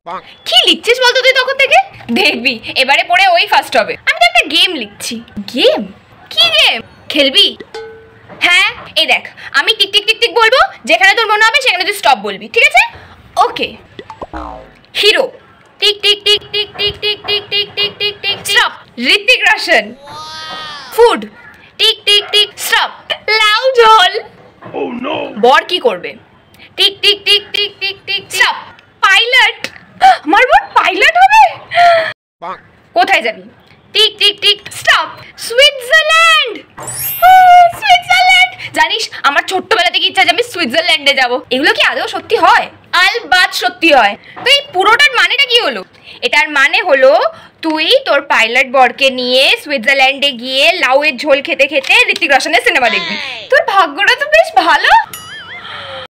কি লিখছিস বলতো তুই তখন থেকে? দেখবি এবারে পড়ে ওই ফার্স্ট হবে। আমি তো একটা গেম লিখছি। গেম? কি গেম খেলবি? হ্যাঁ এই দেখ, আমি টিক টিক টিক টিক বলবো, যেখানে তোর মনে হবে সেখানে তুই স্টপ বলবি, ঠিক আছে? Okay. Hero tick tick tick tick tick tick tick tick tick tick tick stop. Hrithik Roshan. Food tick tick tick stop. লাউ ঝোল। বর কি করবে? Tick tick tick tick tick tick stop. Pilot. আমার বর পাইলট হবে? কোথায় যাবি? Tick tick tick stop. Switzerland. Switzerland. জানিস আমার ছোট্টবেলা থেকে ইচ্ছা যে আমি সুইজারল্যান্ডে যাব। এগুলো কি আদৌ সত্যি হয়? আলবাত সত্যি হয়। তো এই পুরোটার মানেটা কি হলো? এটার মানে হলো তুই তোর পাইলট বরকে নিয়ে সুইজারল্যান্ডে গিয়ে লাউয়ের ঝোল খেতে খেতে ঋত্বিক রোশনের সিনেমা দেখবি। তোর ভাগ্যটা তো বেশ ভালো।